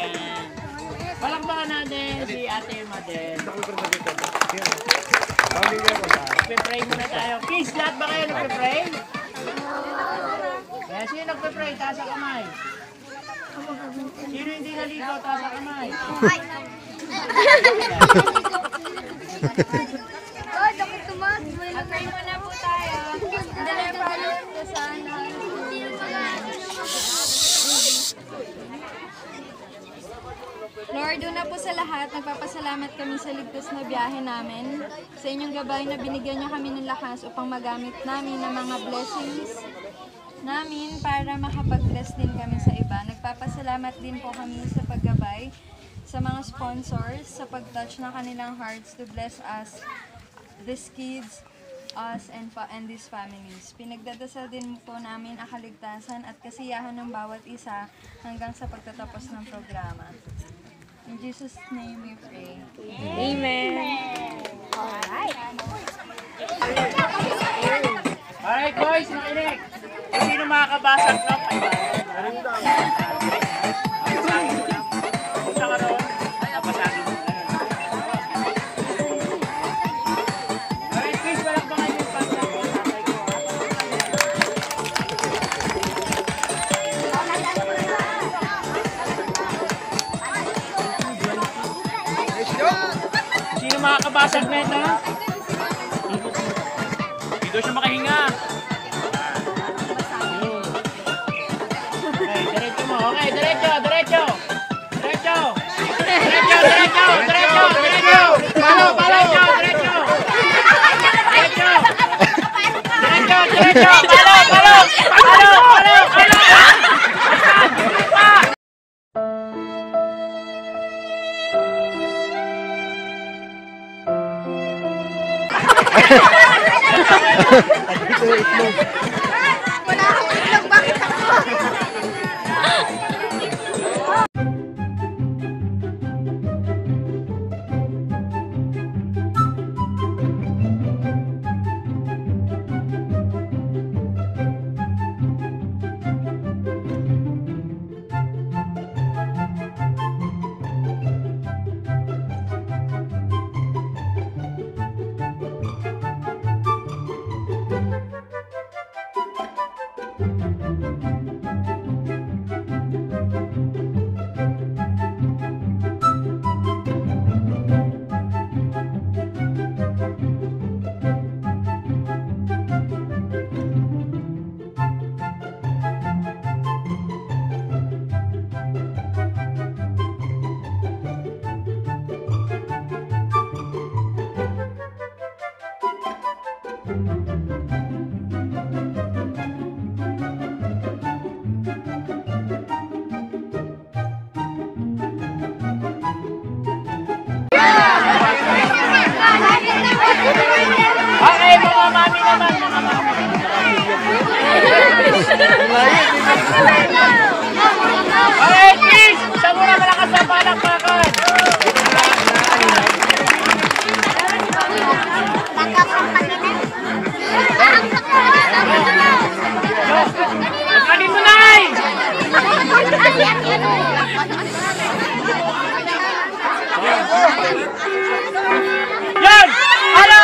Palakpakan natin si Ate Madel. Nagpe-pray muna tayo. Kiss, lahat ba kayo nagpe-pray? Sino nagpe-pray? Taas ang kamay. Sino hindi naligaw? Taas ang kamay. Pray muna po tayo. Lord, una po sa lahat, nagpapasalamat kami sa ligtas na biyahe namin. Sa inyong gabay na binigyan niyo kami ng lakas upang magamit namin ng mga blessings namin para makapag-bless din kami sa iba. Nagpapasalamat din po kami sa paggabay sa mga sponsors, sa pag-touch ng kanilang hearts to bless us, these kids, us, and these families. Pinagdadasal din po namin ang kaligtasan at kasiyahan ng bawat isa hanggang sa pagtatapos ng programa. In Jesus' name we pray. Amen. Alright boys, makinig. Sino makakabasag ng punta ka roon. Ay, napasagin mo. Alright please, walang bangay yung pagka ko. Tatay ko. Sino makakabasag na ito? Dito siya makahinga. Okay, diretso mo. Okay, diretso. Palo. Diretso. Wala akong itlog, bakit ako? Okay, mga mami naman, mga mami. Okay, please! Isa muna malakas na palakpakan. Kanin mo na ay! Yan! Halo!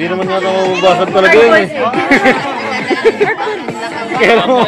Hindi naman yata mababasag talaga yun eh. Kaya naman.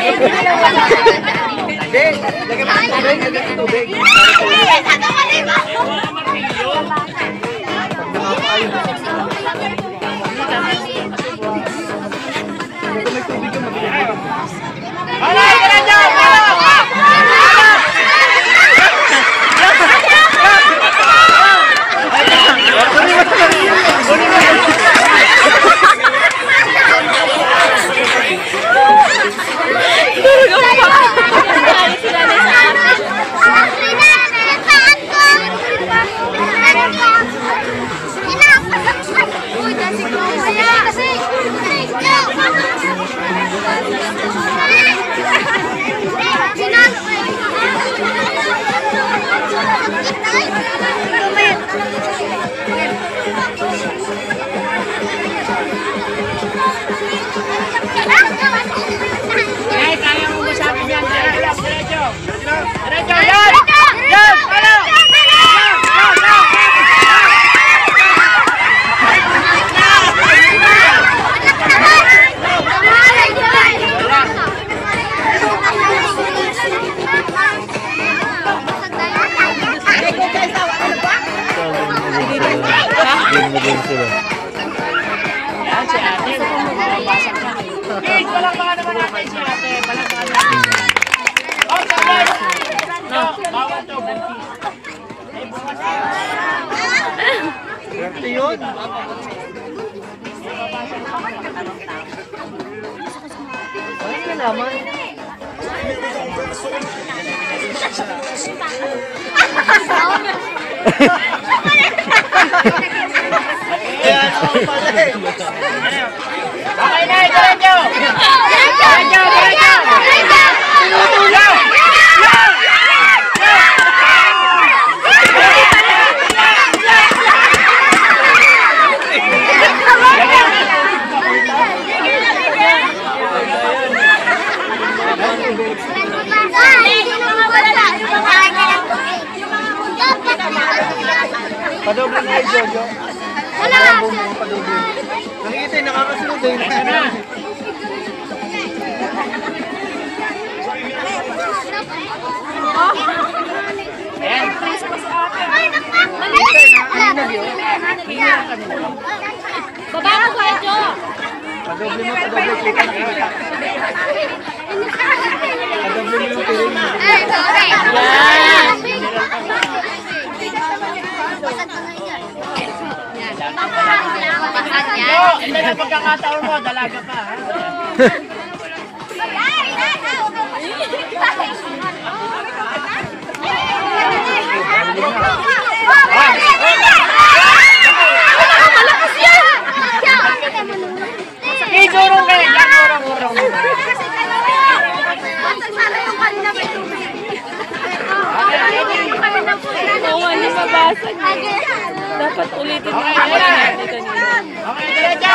Okay na, diretso! Diretso! Padoble na kayo, Jojo. Wala! Padoble. Nakikita yung nakakasunod eh. Ayan. Baba mo ko, Jo! Padoble mo, padoble. Kita na kita. Padoble mo yung piling mo. Hindi na pagkakataon mo, dalaga pa. Igurong ka rin, urong. Oo, ano mabasag. Dapat ulitin mo yung kanina. Okay, diretso!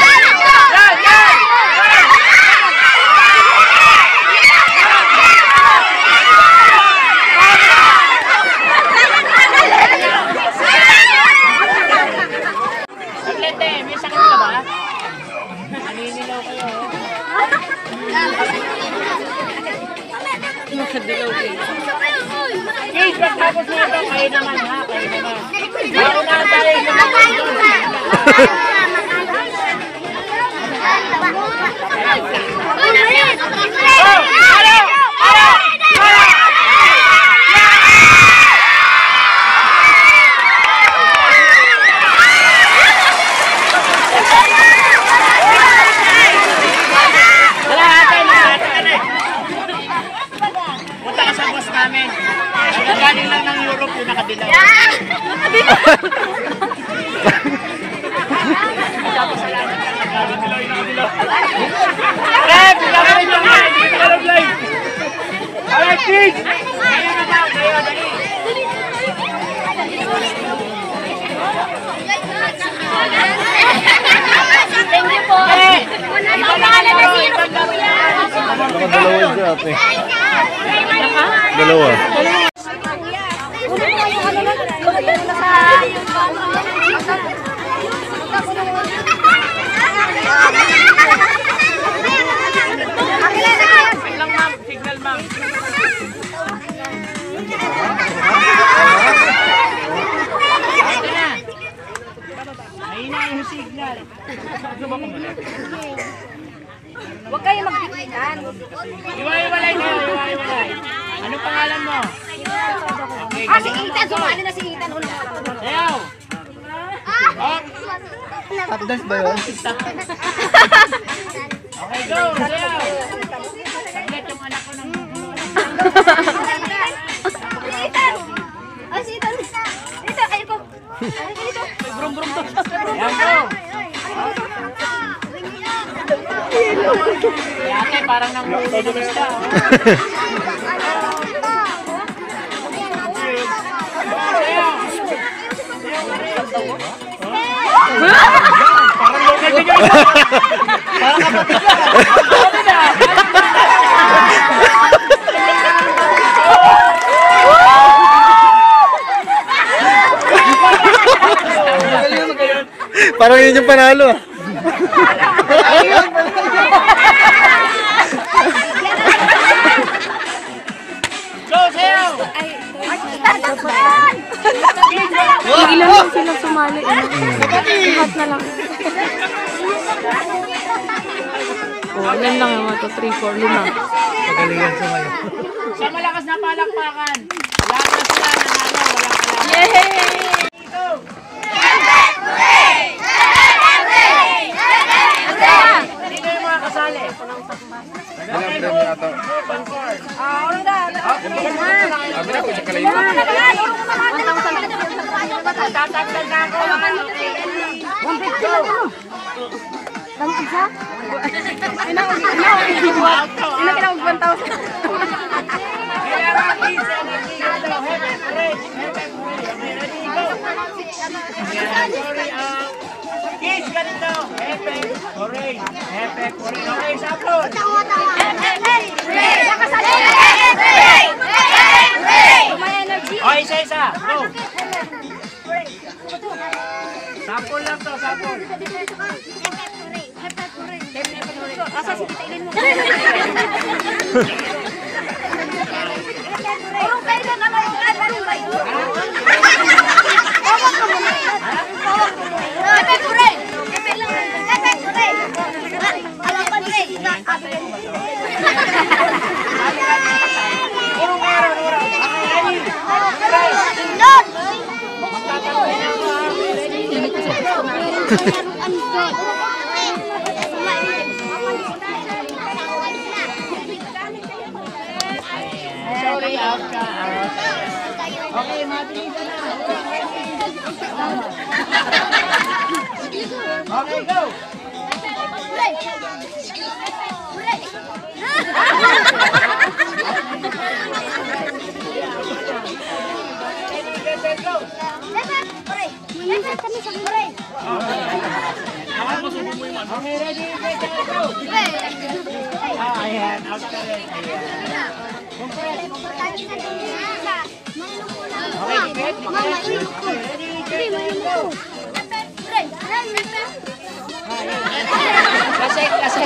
Atlete, may sakit ka ba? Naninilaw kayo. Nakadilaw kayo. Kids, pagkapos na ito, kayo naman ha, kayo naman. Bago na tayo punta ka sa boss namin. Galing lang ng Europe yung nakadilaw. Tapos salamat ka lang. Nakadilaw yung nakadilaw. Rep! Nakadilaw yung nakadilaw. Alright, kids! Kayo na daw. Kayo, dali. Thank you po. Nakadalawa yun siya ate. Dalawa. Sa Huwag kayo magpipitan. Iwa-iwalay kayo, iwa-iwalay. Ano pangalan mo? Okay, Si Ethan, sumali na si Ethan. Ayaw! Oh, Tap dance ba yun? okay, go! Ayaw! Saglit yung anak ko ng... Ethan! Ah, si Ethan. Ethan, ayun ko. Ayun ko. Brum-brum to. Ayaw, go! Ate, parang nangulo ng isda. Parang local din yung isa. Parang kapatid ka. Kapatid ah. Parang yun yung panalo ah. Go, sayaw! Ilan lang sila sumali. Lahat na lang. Ilan lang yung 2, 3, 4, 5. Pagalingan sa ngayon. Sa malakas na palakpakan. Lahat na sila nanalo. Walang kalaban. Yay! Go! Sino yung mga kasali? Okay, move. Move on board. Tatatgal na ako. Go! Kailangan kids, energy. Hepe, hooray. Hepe, hooray. Okay, ready, go. Sorry, kids, ganito. Hepe, hooray. Hepe, hooray. Okay, saplot. Okay, isa-isa. Go. Sapol lang to, sapol. Asa si Tita Ilin mo? Urong kayo na naman yung ano ba yun? Tawag ka muna. Tawag ka muna. Epe kure! Epe lang. Epe kure! Alam pa niya. Urong kayo, urong. Okay, ready? Indot! Magtatanggol na ako, ha? Sorry, out ka. Okay, mabilisan na. Okay, go. Go. Okay, ready, go. Ayan, out ka rin. Ayan. Compress. Okay, dikit. Ready, go. Kasi.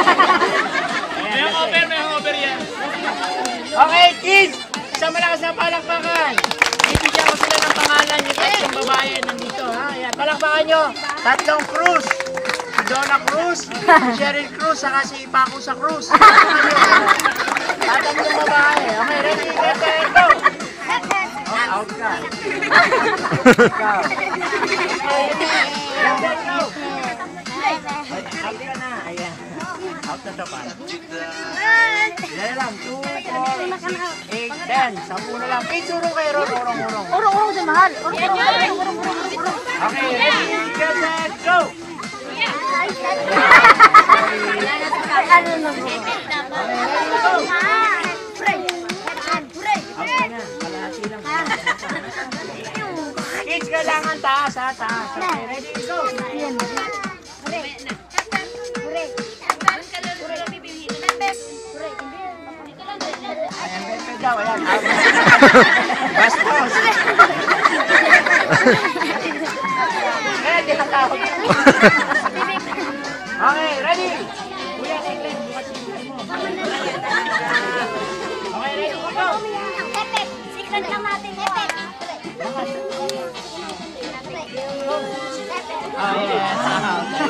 May over yan. Okay, kids. Sa malakas na palakpakan. Bibigyan ko sila ng pangalan. Yung tatlong babae nandito. Ha? Ayan, palakpakan nyo. Tatlong Cruz. Si Donna Cruz, si Cheryl Cruz, saka si Paco sa Cruz. Tatlong babae. Okay, ready, go. Okay, out ka. Go. Go. Out ka na. Ayan. Out na to para. Ilan lang? 2, 4, 6, 8, 10. 10 na lang. Kids, urong kayo. Urong. Urong din mahal. Okay, ready, get, go. Ano na po? Kalahati lang. Kids, kailangan taas, ha? Taas. Okay, ready, go. Ayan, bebe daw. Ayan. Bastos. Ready, hatawag. Okay, ready. Kuya, siglit. Bukas yung mo. Okay, ready, go. Secret lang natin, Epe. Ayan.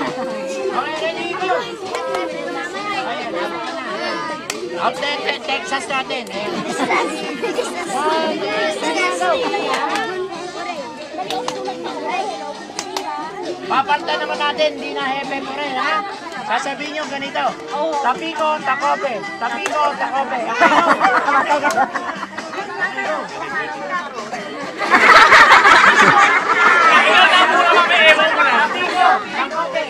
Outlet, Texas natin. Ayan. Paparta naman natin, hindi na hepe mo rin, ha? Sasabihin nyo ganito. Tapiko, takope. Tapiko, takope. Tapiko, takope.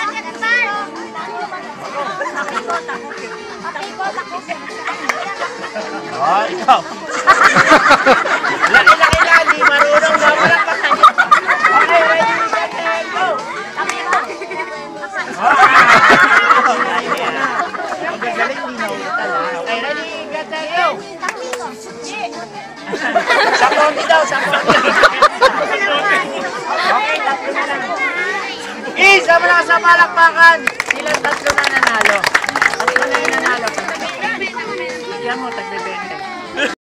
Oh, ikaw. Laki-laki lang, di marunong na walang patay. Okay, ready, set, and go. Okay, galing, di na ulitan. Okay, ready, get, and go. Sa konti daw, sa konti. Okay, tatlo na lang. Isa mo na sa palakpakan. Silang tatlo na nanalo. Tatlo na yung nanalo. Yan mo, tagbe-20.